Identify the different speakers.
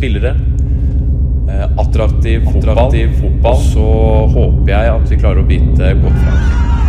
Speaker 1: spillere, attraktiv fotball, og så håper jeg at vi klarer å bite godt frem.